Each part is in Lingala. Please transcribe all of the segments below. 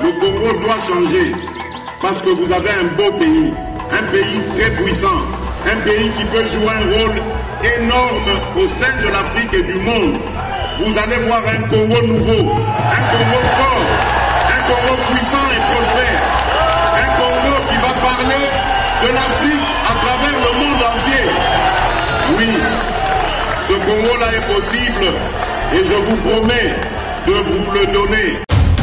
Le Congo doit changer parce que vous avez un beau pays, un pays très puissant, un pays qui peut jouer un rôle énorme au sein de l'Afrique et du monde. Vous allez voir un Congo nouveau, un Congo fort, un Congo puissant et prospère, un Congo qui va parler de l'Afrique à travers le monde entier. Oui, ce Congo-là est possible et je vous promets de vous le donner.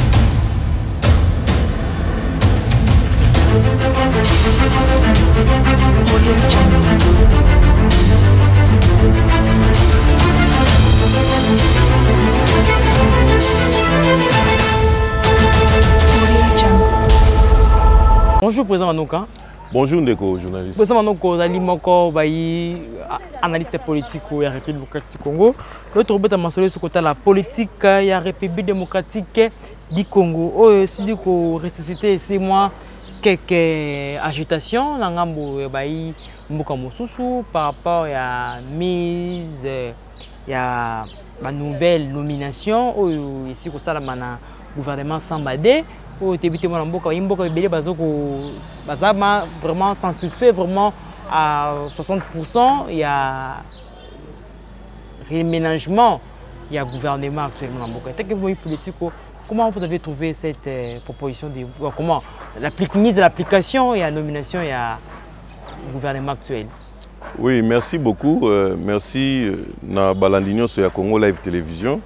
Bonjour Président Manouka. Bonjour Ndeko, journaliste. Président Manouka, vous allez moko analyste politique de la République démocratique du Congo. L'autre but à mentionner ce côté la politique de la République démocratique du Congo. Oh, si du coup ressusciter c'est moi quelques agitations dans ngambo bayi mboka mosusu par rapport à mise ya ba nouvelle nomination ici au sala mana gouvernement Sambade au début de mboka imboka belé bazama vraiment satisfait vraiment à 60%. Il y a réménagement, il y a gouvernement actuellement en mboka. Qu'est-ce que vous politique? Comment vous avez trouvé cette proposition de comment la mise de l'application et la nomination et la gouvernement actuel? Oui, merci beaucoup. Merci na Balandinho sur la Congo Live Télévision.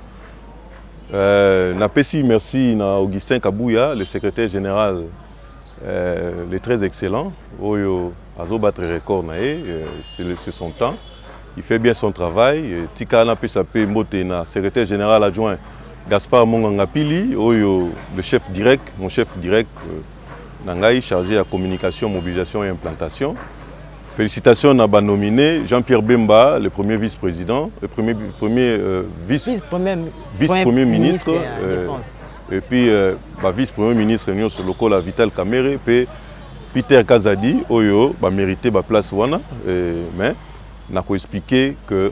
Merci na Augustin Kabouya, le secrétaire général, le très excellent. Oyo azo battre record c'est son temps. Il fait bien son travail. Tika na PSP Motena, secrétaire général adjoint. Gaspard Mongangapili, le chef direct, mon chef direct, Nangaï, chargé de communication, mobilisation et implantation. Félicitations à nominé Jean-Pierre Bemba, le premier vice-président, le premier vice-premier ministre, et puis vice-premier ministre sur le col Vital Kamere, puis Peter Kazadi, Oyo, mérité la place wana, mais on a expliqué que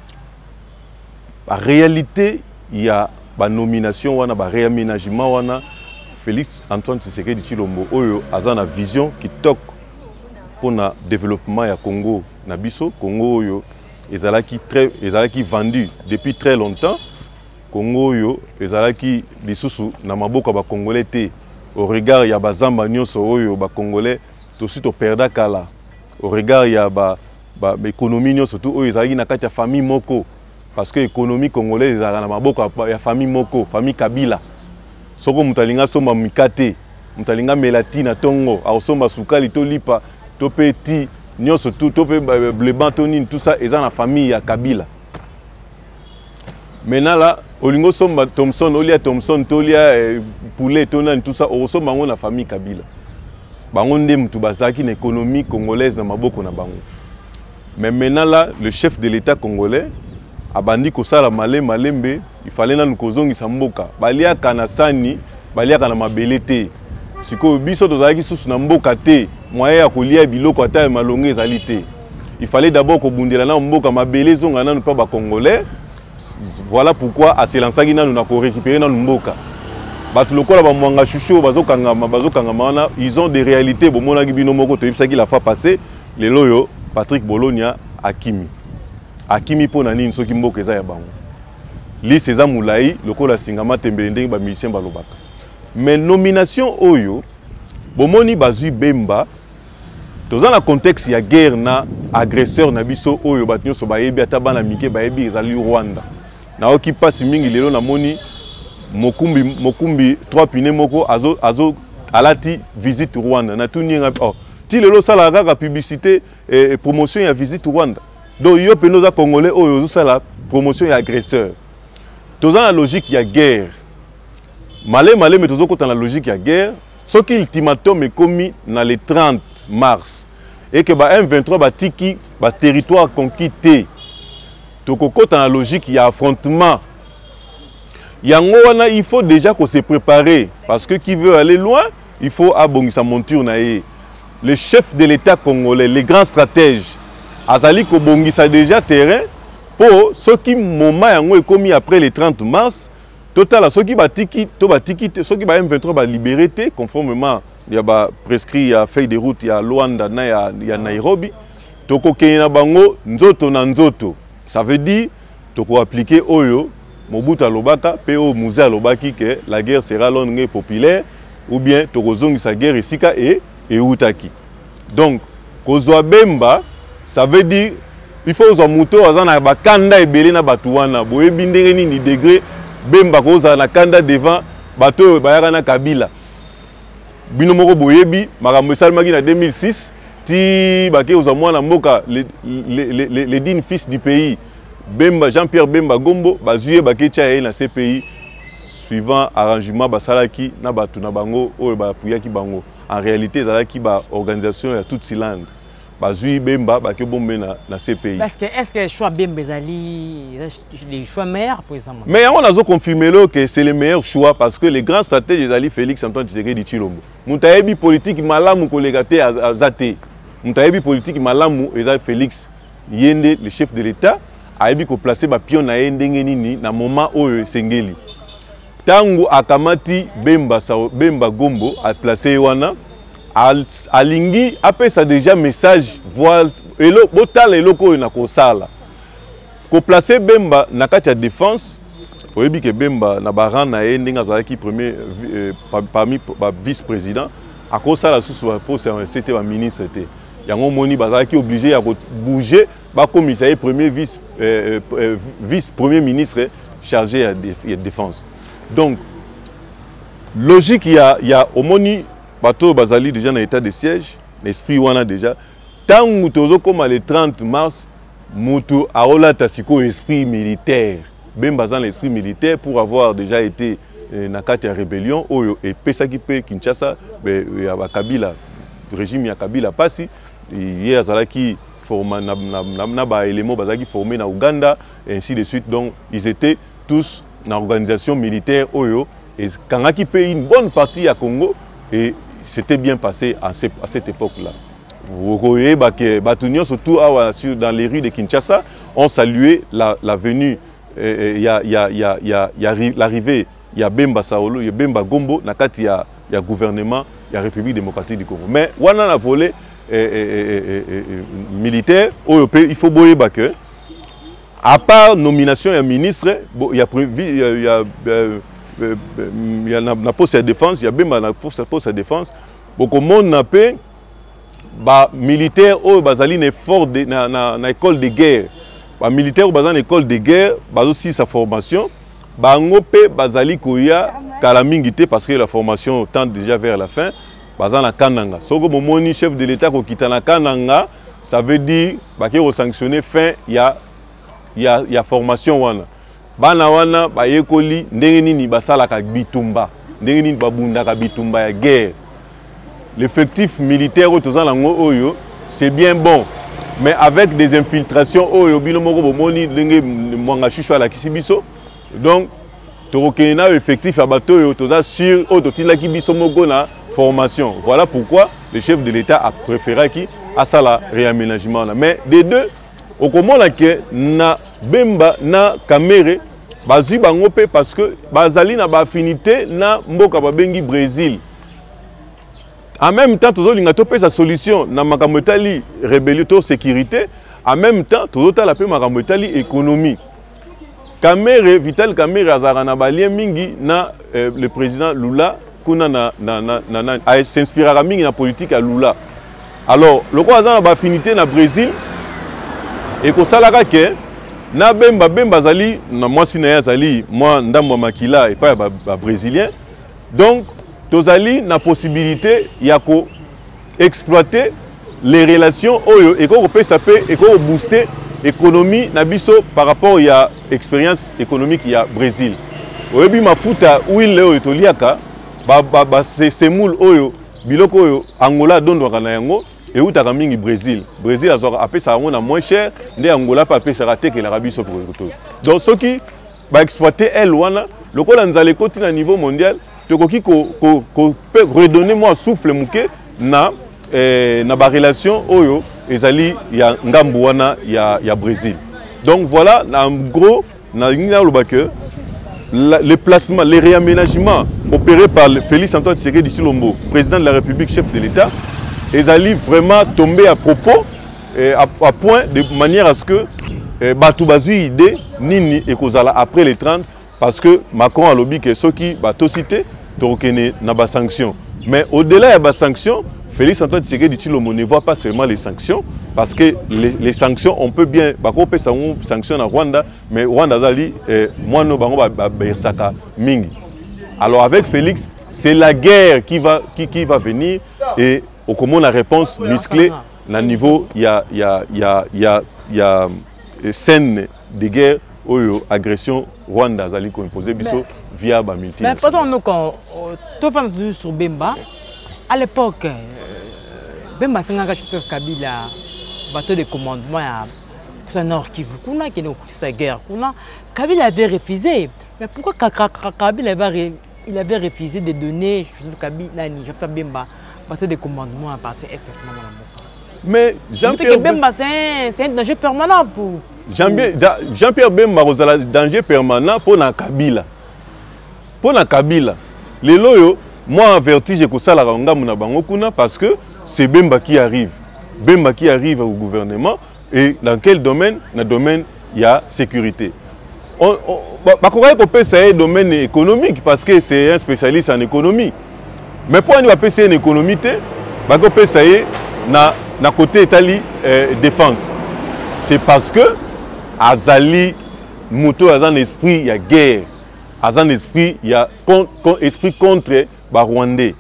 en réalité il y a ba nomination wana ba réaménagement wana Félix Antoine Tshisekedi Tshilombo oyo azana vision qui toque pour le développement ya Congo na biso Congo oyo ezalaki vendu depuis très longtemps. Congo oyo ezalaki lisusu na maboka ba congolais te au regard ya bazamba nyonso oyo ba congolais to sito perda kala au regard ya ba économie nyonso tout oyo ezalaki na kati ya famille moko. Parce que l'économie congolaise est dans la famille Moko, famille Kabila. Soko mutalinga somba mikate, mutalinga melatine tongo, ausomba sukali to lipa, to petit, nyoso tout, to pe bleban tonine, tout ça est dans la famille ya Kabila. Maintenant là, olingo somba Thompson, olia Thompson, tolia poulet, tonan, tout ça, ausomba dans la famille Kabila. Bango nde mutu bazaki na économie congolaise na maboko na bango. Mais maintenant là, le chef de l'État congolais abandi kosala malembe, il fallait na nkozongisa mboka baliaka na sani baliaka na mabele te siko biso tozalaki susu na mboka te moyen ya kolia biloko ata ya malonge ezali te. Il fallait d'abord kobundela na mboka mabele zonga nanu pa ba congolais. Voilà pourquoi aselançaki nanu na ko récupérer nanu mboka batu lokola ba mwanga chouchou bazokanga wana ils ont des réalités bomonaki bino moko to yebisaki la fois passée le loyo Patrick Bologna Akimi po na nini soki mboka eza ya bango li seza mulai lokola singama tembele ndenge ba musicien balobaka. Mais nomination oyo bomoni bazui Bemba dans le contexte ya guerre na agresseur na biso oyo batinyo so bayebi ata bana mike bayebi ezali Rwanda na oki passe mingi lelo na moni mokumbi 3 pine moko azo alati visite Rwanda na tuninga ti lelo sala kaka publicité et promotion ya visite Rwanda. Donc, il y a des Congolais qui ont la promotion et agresseur. Dans la logique, il y a guerre. Mais dans la logique, il y a guerre. Ce qui est ultimatum est commis dans le 30 mars. Et que M23 a tiki le territoire conquis. Donc, dans la logique, il y a affrontement. Il faut déjà qu'on se prépare. Parce que qui veut aller loin, il faut abonner sa monture. Le chef de l'État congolais, les grands stratèges, Azali Kobongisa déjà terrain pour ce qui moment est commis après le 30 mars, total soki batiki to batiki soki ba M23 ba libéré conformément il y a prescrit il y a feuille de route il y a Luanda na ya Nairobi toko kena bango nzoto na nzoto ça veut dire toko appliquer oyo Mobutu alobaka pe o Muze alobaki que la guerre sera longue et populaire ou bien toko zongi sa guerre esika et utaki donc kozwa Bemba ça veut dire il faut aux moto azana ba kanda ebele na batuwana boyebi ndenge ni degré Bemba koza na kanda devant bato bayaka na Kabila bino moko boyebi makambo esalemaki na 2006 ti bake aux mwana mboka les dignes fils du pays Bemba Jean-Pierre Bemba Gombo bazuye bake tia na CPI suivant arrangement basalaki na batu na bango oyo bapuyaki bango en réalité ezalaki ba organisation ya toute Silande bazui Bemba bake bombe na CPI. Parce que est-ce que choix Bemba les choix meilleurs pour exemple? Mais on a confirmé que c'est le meilleur choix parce que les grands stratèges ezali Félix Antoine Tshisekedi Tshilombo. Mutayebi politique malamu kolégate azate. Mutayebi politique malamu ezali Félix Yende le chef de l'État ayebi ko placer ba pion na ndenge nini na moment oyo sengeli. Tangu akamati Bemba Gombo a placé wana alingi apesa déjà message voile elo botala eloko na kosala ko placer Bemba na kati ya défense oyebi ke Bemba na baran na ndinga zalaki premier parmi vice-président a kosala sous pour c'était ba ministre était yango moni bazalaki obligé ya bouger ba commissaire premier vice premier ministre chargé de défense. Donc logique il y a omoni bateau bazali déjà dans état de siège l'esprit wana déjà tangu tozo comme le 30 mars mutu aola tasiko esprit militaire Bemba dans l'esprit militaire pour avoir déjà été na kati ya rébellion oyo et pesaki pe Kinshasa ya Kabila régime ya Kabila pasi hier azalaki forma na ba éléments bazaki formé na Uganda et ainsi de suite donc ils étaient tous dans l'organisation militaire oyo et kangaki pe une bonne partie à Congo et c'était bien passé à cette époque-là. Vous voyez que Batunion, surtout dans les rues de Kinshasa, ont salué la venue, l'arrivée, il y a Bemba Saolo, il y a Bemba Gombo, il y a gouvernement, il y a République démocratique du Congo. Mais on a volé militaire, il faut boyer que à part nomination et ministre, il y a la poste de défense, il y a bien la poste de défense. Beaucoup de monde n'a pas militaire au bazali n'est fort na école de guerre. Ba militaire au bazali école de guerre, aussi sa formation. Ba ngope bazali koya kalamingité parce que la formation tend déjà vers la fin. Bazali na kananga. Soko momoni chef de l'État ko kita na kananga, ça veut dire ba ke sanctionner fin il y a formation wana. Bana wana ba yekoli ndenge nini basalaka bitumba ndenge nini babundaka bitumba ya guerre. L'effectif militaire au tozan lango oyo c'est bien bon mais avec des infiltrations oyo bino moko bomoni ndenge mwanga shishwa la kisibiso donc torokena effectif ya bato oyo toza sur o totilaki biso moko na formation. Voilà pourquoi le chef de l'État a préféré qui à ça la réaménagement là. Mais des deux au komona ke na Bemba na Kamere bazui bango pe parce que bazali na ba affinité na mboka babengi Brésil. En même temps tozo linga to pe sa solution na makambo etali rébellion sécurité, en même temps tozo tala pe makambo etali économie. Kamere Vital Kamere azara na balien mingi na le président Lula kuna na s'inspirera mingi na politique à Lula. Alors le quoi azana ba affinité na Brésil et ko salaka ke na Bemba zali na moi sina zali moi ndambo makila et pas ba brésilien donc tozali na possibilité ya ko exploiter les relations oyo et ko pesa pe et ko booster économie na biso par rapport ya expérience économique ya Brésil oyebi mafuta huile oyo toliaka semoule oyo biloko oyo Angola dondwaka na yango et où t'as mingi Brésil a appelé ça on a moins cher ndé Angola pas appelé ça raté que l'Arabie Saoudite donc ceux qui va exploiter elle wana le ko nzale koti na niveau mondial te koki ko peut redonner moi souffle muke na ba relation oyo ezali ya ngambu wana ya Brésil donc voilà en gros na ngina lobake les placements, les réaménagements opérés par Félix Antoine Tshisekedi Tshilombo, président de la République, chef de l'État, ils allaient vraiment tomber à propos, à point, de manière à ce que Batoubazu idée, Nini et Kozala après les 30, parce que Macron a lobby que ceux qui ont cité, n'a pas sanction. Mais au-delà de la sanction, Félix Antoine Tshisekedi Tshilombo ne voit pas seulement les sanctions, parce que les sanctions, on peut bien, on peut sanctionner à Rwanda, mais Rwanda Zali, moi, nous avons mingi. Alors avec Félix, c'est la guerre qui va venir, et au comment la réponse musclée, à niveau, il y a scène de guerre, agression Rwanda Zali qu'on imposait via Bamilti. Mais pendant nous, quand tu as sur Bemba, à l'époque, Bemba c'est un chef Kabila, bateau de commandement pour Nord Kivu, qui est sa guerre. Kabila avait refusé. Mais pourquoi Kabila avait refusé de donner chef Bemba bateau de commandement à partir de SF? Mais Jean-Pierre Bemba c'est un danger permanent pour. Jean-Pierre Bemba est un danger permanent pour Kabila. Pour Kabila. Les loyaux, moi en vertige que ça la parce que c'est Bemba qui arrive. Bemba qui arrive au gouvernement et dans quel domaine? Dans le domaine il y a sécurité. On peut ça un domaine économique parce que c'est un spécialiste en économie. Mais pour nous appeler une économie, on peut ça na côté Italie défense. C'est parce que Azali Mouto a un esprit il y a guerre. A un esprit il y a esprit contre Rwandais.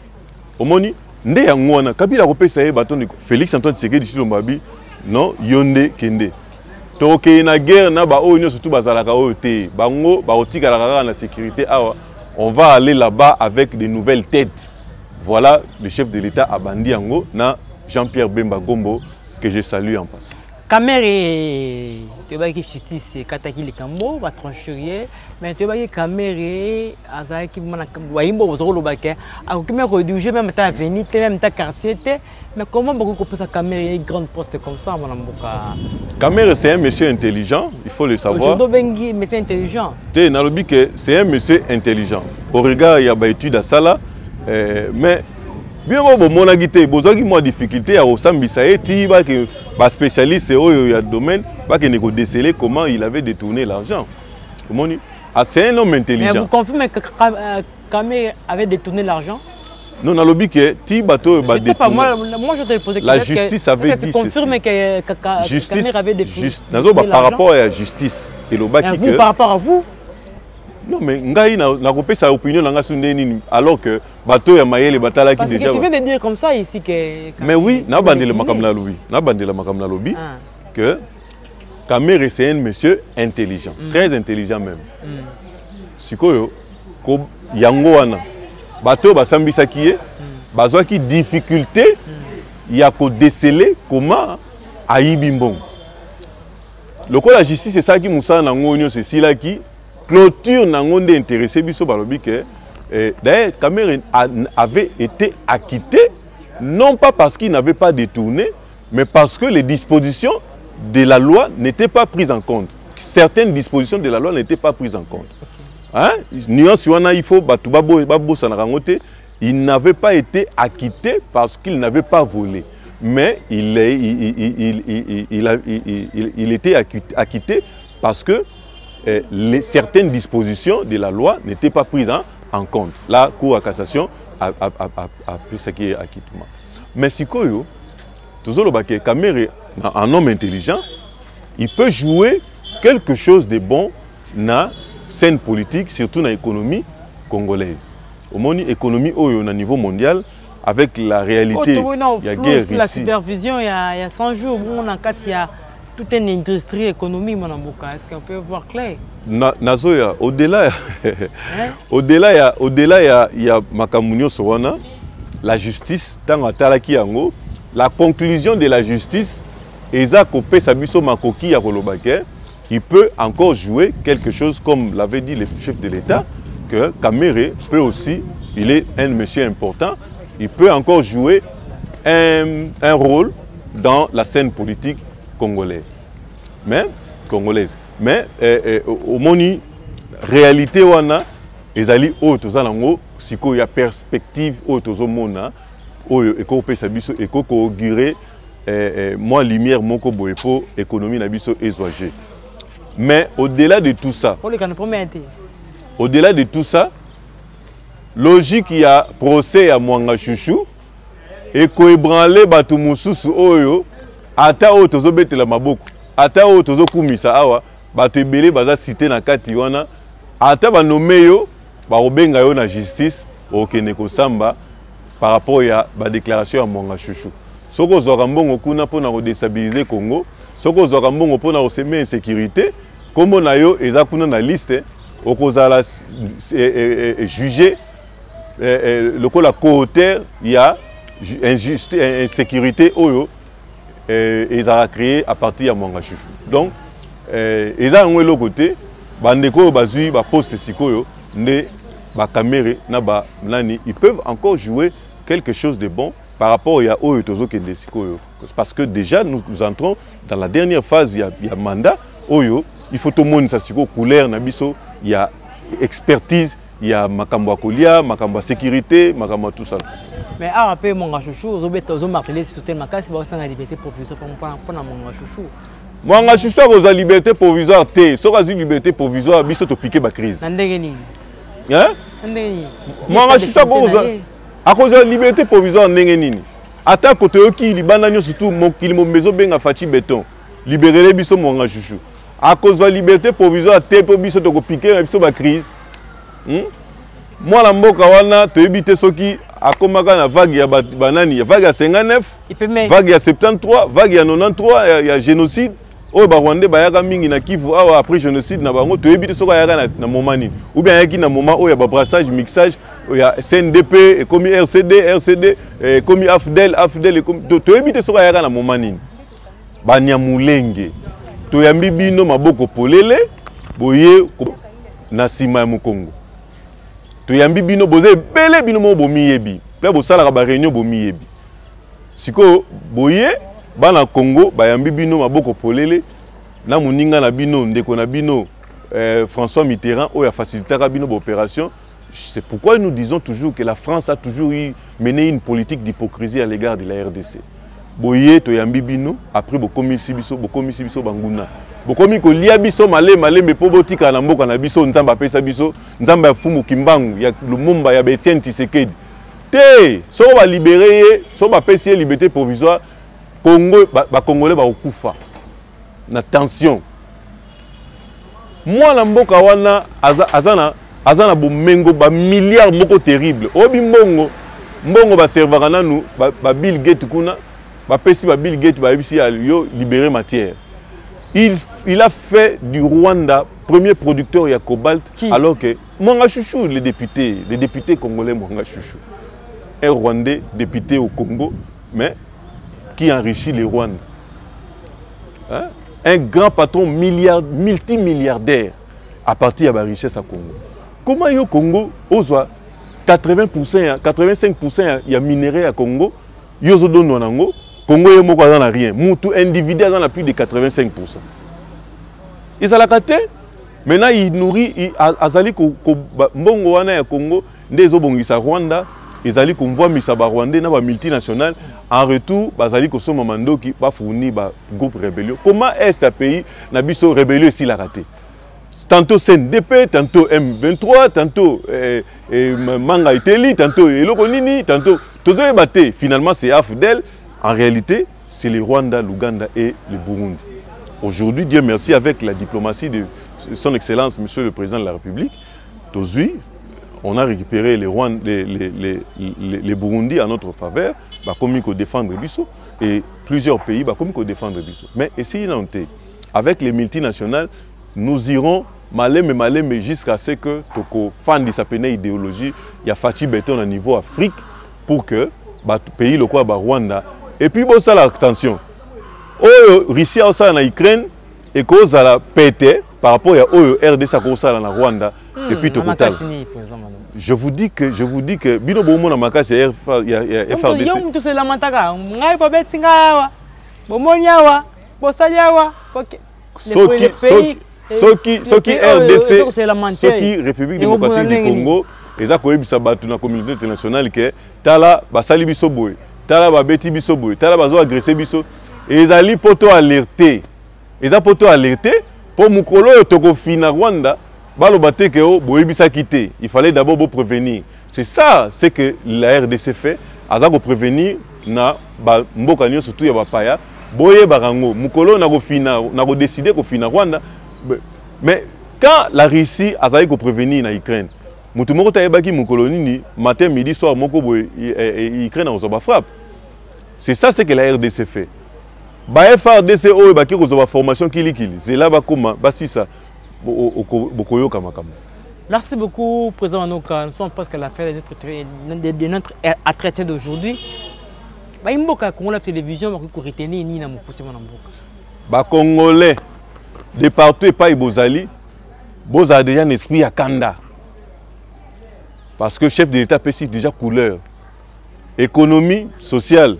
Omoni ndé yangwana Kabila kopesa ye baton Félix Antoine Tshisekedi Tshilombo non yonde kende. To na guerre na ba oyo surtout bazalaka oyo te. Bango ba otika la na sécurité awa. On va aller là-bas avec de nouvelles têtes. Voilà le chef de l'État abandi yango na Jean-Pierre Bemba Gombo que je salue en passant. Caméré, tu vas qui justice kataki le cambo va trancher mais tu vas qui caméré azaki mana waimbo bozolo bake akokime ko diriger même ta avenue même ta quartier mais comment beaucoup peut ça caméré une grande poste comme ça mon amboka. Caméré c'est un monsieur intelligent, il faut le savoir. Je bengi mais c'est intelligent. Tu na lobi que c'est un monsieur intelligent. Au regard il y a ba étude à ça là mais bien bon mon agité bozaki moi difficulté à osambisa eti ba que ba spécialiste oyo ya domaine ba que négo déceler comment il avait détourné l'argent. Comment ni c'est un homme intelligent. Mais vous confirmez que Kamé avait détourné l'argent? Non, na lobby que ti bateau ba détourné. Moi je te posais la justice avait dit tu confirmes que Kamé avait détourné. Nazo par rapport à la justice et le baki que par rapport à vous. Non mais ngai na kopé sa opinion nga sundeni alors que bateau ya mayele batala qui déjà. Parce que tu viens de dire comme ça ici que. Mais oui, na bandele makamna lobby, que Kamere c'est un monsieur intelligent, très intelligent même. Sikoyo ko yango wana bateau basambisa kié, bazwa ki difficulté ya ko déceler comment ayibi mbongo. Le la justice c'est ça qui moussa na ngonyo c'est si là qui clôture n'angonde intéressé biso balobi que d'ailleurs Kamere avait été acquitté non pas parce qu'il n'avait pas détourné mais parce que les dispositions de la loi n'étaient pas prises en compte. Certaines dispositions de la loi n'étaient pas prises en compte. Hein? Nuance wana il faut il n'avait pas été acquitté parce qu'il n'avait pas volé. Mais il était acquitté parce que certaines dispositions de la loi n'étaient pas prises en compte. La Cour à cassation a pris ce qui est acquittement. Mais si Kamere, un homme intelligent, il peut jouer quelque chose de bon dans la scène politique, surtout dans l'économie congolaise. Au monde économie au niveau mondial, avec la réalité, il y a guerre ici. La supervision, il y a 100 jours, il y a toute une industrie économique, est-ce qu'on peut voir clair? Nazoya, au-delà, il y a Makamunyo Sowana, la justice, la conclusion de la justice, il peut encore jouer quelque chose, comme l'avait dit le chef de l'État, que Kamere peut aussi, il est un monsieur important, il peut encore jouer un rôle dans la scène politique congolaise. Mais au Moni, réalité wana ezali oyo toza nango sikoyo ya perspective oyo tozomona oyo ekopesa biso ekoaugurer moi lumière moko boye po économie na biso ezwage. Mais au-delà de tout ça, logique il y a procès à Mwanga Chouchou et koebranler batu mususu oyo ata oyo tozobetela maboko ata oyo tozokumisa awa batu ebele baza cité na kati wana ata banome yo baobenga yo na justice okende kosamba par rapport à la déclaration à Mwanga Chouchou. Soko ozwaka mbongo kuna mpona kodestabiliser Congo, soko ozwaka mbongo mpona kosemer insécurité, kombo na yo eza kuna na liste okozala juger lokola co-auteur ya insécurité oyo ezala créé à partir ya Mwanga Chouchou. Donc eza ngo eloko te bandeko oyo bazwi ba poste sikoyo nde ba caméra na ba nani ils peuvent encore jouer quelque chose de bon par rapport à oyo tozokende sikoyo, parce que déjà nous entrons dans la dernière phase, il y a mandat oyo il faut tout le monde siko couleur na biso, il y a expertise, il y a makambo kolia, makambo sécurité, makambo tout ça. Mais après Mwanga Chouchou zo marteler sur tel makasi ba sanga liberté provisoire pour na Mwanga Chouchou. Mwanga Chouchou vous a liberté provisoire té, so ka liberté provisoire biso to piquer ba crise. Ndenge nini? Hein? Ndenge nini? Mwanga Chouchou vous à cause de la liberté provisoire ndenge nini ata kote yoki libanda nyo surtout mokili momezo benga fachi béton libérer biso Mwanga Chouchou à cause de la liberté provisoire te po biso to ko piquer na biso ba crise moi la mboka wana to ebité soki akomaka na vague ya banani ya vague ya 59 vague ya 73 vague ya 93 ya génocide oyo ba Rwandais bayaka mingi na Kivu awa après génocide na bango to ebité soki ayaka na moment nini ou bien ayaki na moment oyo ba brassage mixage ya CNDP et comme RCD comme AFDEL et comme to ebité soki ayaka na moment nini Banyamulenge to yambi bino maboko polele boye na sima ya Mukongo to yambi bino boze bele bino mo bomiyebi pe bosala ka ba réunion bomiyebi siko boye bana Congo bayambi bino maboko polele na muninga na bino ndeko na bino François Mitterrand oyo a facilité bino l'opération. C'est pourquoi nous disons toujours que la France a toujours mené une politique d'hypocrisie à l'égard de la RDC. Boye to yambi bino après bokomi sibiso banguna. Bokomi ko lia biso male me po botika na mboka na biso nzamba pesa biso nzamba ya fumu kimbangu ya Lumumba ya Etienne Tshisekedi. Te so ba libérer so ba pesi liberté provisoire Congo ba congolais ba okufa na tension. Moi na mboka wana azana bomengo ba milliards moko terrible. Obi mbongo ba servaka nanu ba Bill Gates kuna ba pesi ba Bill Gates ba ebisi yo libérer matière. Il a fait du Rwanda premier producteur de cobalt. Qui? Alors que Mwanga Chouchou, les députés congolais Mwanga Chouchou, un Rwandais député au Congo, mais qui enrichit les Rwandais. Hein? Un grand patron multimilliardaire à partir de la richesse à Congo. Comment au Congo, 80%, 85% il y a minerais à Congo, yozo dono nango. Congo est moko dans rien. Moutou individu dans plus de 85%. Ils ont la carte. Maintenant il nourrit azali ko mbongo wana ya Congo ndezo bongisa Rwanda, ezali ko mvwa misaba Rwandais na ba multinationales en retour bazali ko soma mandoki ba fourni ba groupe rébellion. Comment est-ce un pays na biso rébellion ici la raté? Tantôt CNDP, tantôt M23, tantôt Manga Iteli, tantôt Eloko Nini, tantôt tozo ebaté. Finalement c'est AFDEL. En réalité, c'est le Rwanda, l'Ouganda et le Burundi. Aujourd'hui, Dieu merci, avec la diplomatie de son Excellence, Monsieur le Président de la République, on a récupéré les Burundi à notre faveur, comme il faut défendre Bissau, et plusieurs pays, comme il faut défendre Bissau. Mais essayez d'entrer. Avec les multinationales, nous irons malem jusqu'à ce que Toko fan de sa idéologie, il y a Fachi Béton au niveau Afrique pour que le pays le quoi Rwanda. Et puis bon ça attention. Russie a ça en Ukraine et cause à la pété par rapport à RDC a ça en Rwanda et puis tout total. Je vous dis que bino bomo na makasi ya FRDC. Yo mtu se lamentaka. Ngai pa betinga yawa. Bomonya yawa. Bosali yawa. Ce qui RDC, ce qui République démocratique du Congo, et ça quoi bisa batu na communauté internationale que tala basali biso boy, tala ba beti biso boy, tala bazo agresser biso et ezali poto alerter. Eza poto alerter pour mukolo toko fina Rwanda baloba te ke o boy bisa quitter. Il fallait d'abord prévenir. C'est ça, c'est que la RDC fait, azako prévenir na ba mboka nyo surtout ya bapaya. Boye barango, mukolo na go fina, na go décider ko fina Rwanda. Mais quand la Russie a zaïko prévenir na Ukraine, mutumoko taïbaki mukolo nini matin midi soir moko boye Ukraine a ozoba frappe. C'est ça ce que la RDC fait. Ba FRDC o baki ko zoba formation kili. C'est là ba koma basi ça bokoyo kamakam. Merci beaucoup, Président Manoka. Nous sommes presque à la fin de notre entretien d'aujourd'hui. Bah, Mboka, comment la télévision va retenir ni na mukuse mwana mboka. Bah, Congolais, de partout et pas Ibozali, Boza déjà un esprit à Kanda. Parce que le chef de l'État peut déjà couleur. Économie, sociale,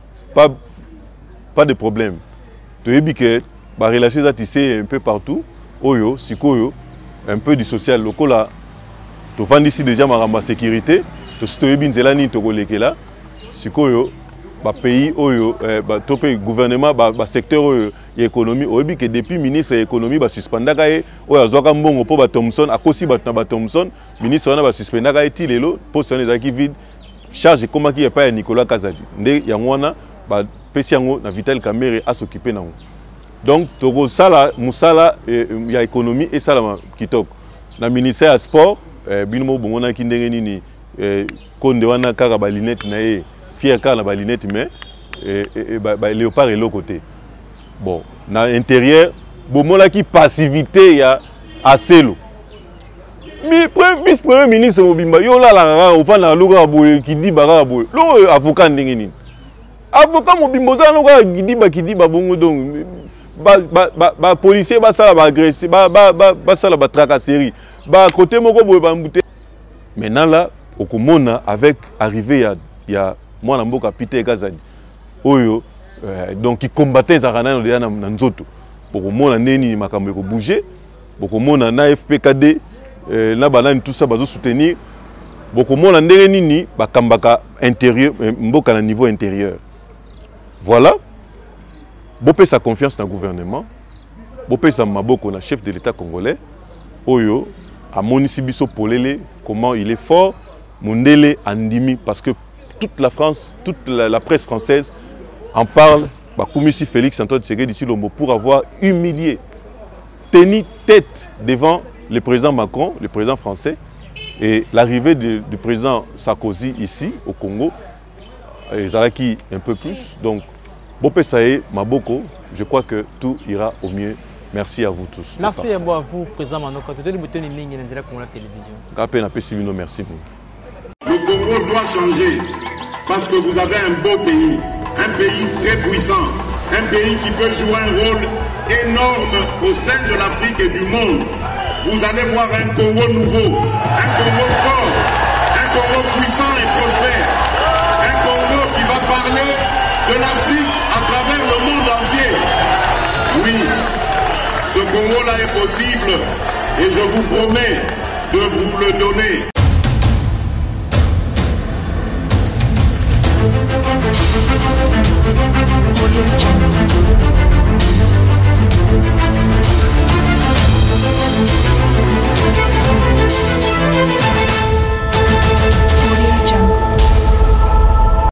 pas de problème. Tu as vu que la relation est tissée un peu partout. Oyo, Sikoyo, un peu du social local. Tu vends ici déjà ma sécurité. Tu as vu que tu as là. Sikoyo. Ba pays oyo topé gouvernement ba secteur oyo économie oyebi que depuis ministre de l'économie ba suspendaka ye oyo azoka mbongo po ba Thomson akosi ba na ba Thomson ministre wana ba suspendaka ye ti lelo poste wana ezaki vide charge komaki ya pa ya Nicolas Kazadi nde yango wana ba pesi yango na Vital Kamerhe a s'occuper nango. Donc toko sala musala ya économie et sala kitoko na ministère ya sport bino bongo na kindenge nini konde wana kaka ba lunette na ye fier car la balinette mais léopard et l'autre côté. Bon, dans l'intérieur, bon là qui passivité ya assez l'eau. Mais vice-premier ministre Mobimba, yo là la au fan la loga boy qui dit baga boy. Lo avocat ndengeni. Avocat Mobimba za loga qui dit ba bongo donc ba policier ba sala ba agresser ba sala ba tracasserie. Ba côté moko boy ba mbouté. Maintenant là, au komona avec arrivé il y a moi na mboka Peter Kazadi oyo donc qui combattait Zarana na nzoto pour mona neni makambo ko bouger pour mona na FPKD na banani tout ça bazo soutenir pour mona ndenge nini bakambaka intérieur mboka na niveau intérieur. Voilà bopé sa confiance dans le gouvernement bopé sa maboko na chef de l'État congolais oyo a monisi biso polele comment il est fort mondele andimi parce que toute la France, toute la presse française en parle. Koumissi Félix Antoine Tshisekedi Tshilombo pour avoir humilié, tenu tête devant le président Macron, le président français, et l'arrivée du président Sarkozy ici au Congo, et Zaraki un peu plus. Donc, Bopé Saé, Maboko, je crois que tout ira au mieux. Merci à vous tous. Merci à vous, président Manoka. Tout le monde est en ligne dans la télévision. Merci. Le Congo doit changer parce que vous avez un beau pays, un pays très puissant, un pays qui peut jouer un rôle énorme au sein de l'Afrique et du monde. Vous allez voir un Congo nouveau, un Congo fort, un Congo puissant et prospère, un Congo qui va parler de l'Afrique à travers le monde entier. Oui, ce Congo-là est possible et je vous promets de vous le donner. Audio Jungle.